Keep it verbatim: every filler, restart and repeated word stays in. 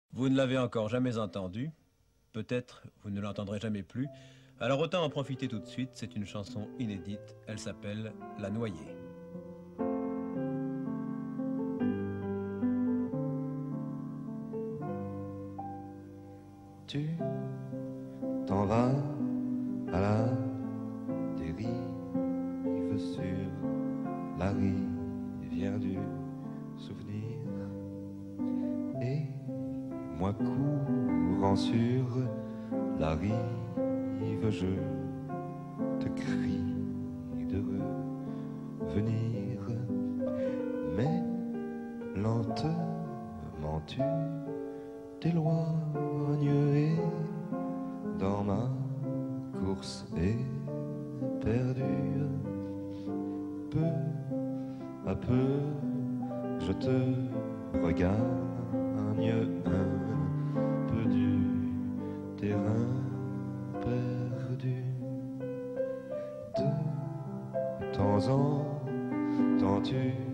Vous ne l'avez encore jamais entendu, peut-être vous ne l'entendrez jamais plus, alors autant en profiter tout de suite, c'est une chanson inédite, elle s'appelle La Noyée. Tu t'en vas à la dérive sur la rivière du souvenir, et moi courant sur la rive, je te crie de revenir, mais lentement tu t'éloignes, et dans ma course éperdue, peu à peu je te regagne un peu du terrain perdu. De temps en temps tu